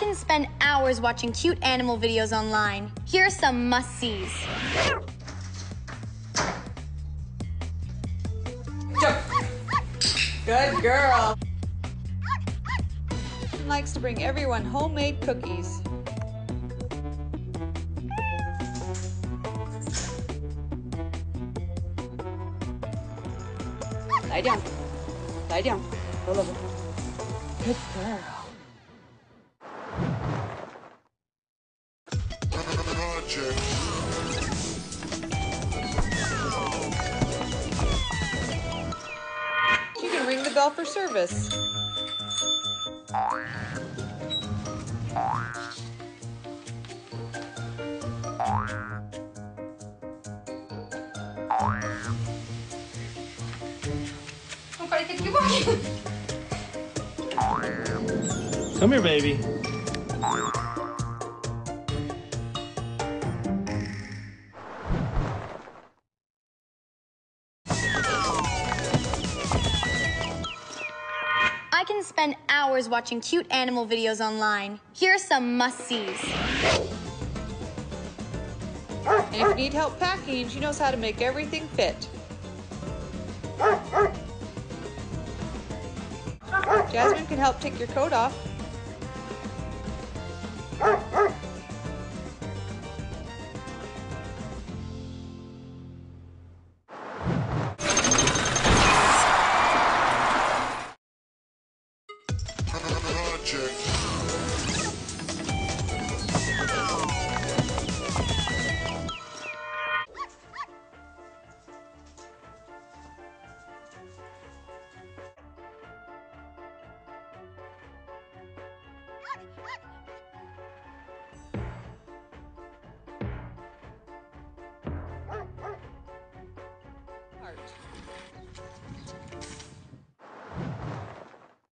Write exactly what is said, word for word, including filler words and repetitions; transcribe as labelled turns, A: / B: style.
A: can spend hours watching cute animal videos online. Here are some must-sees.
B: Good girl. Likes to bring everyone homemade cookies. Lie down. Lie down. Roll over. Good girl. You can ring the bell for service.
C: Come here, baby.
A: I can spend hours watching cute animal videos online. Here are some must-sees.
B: And if you need help packing, she knows how to make everything fit. Jasmine can help take your coat off.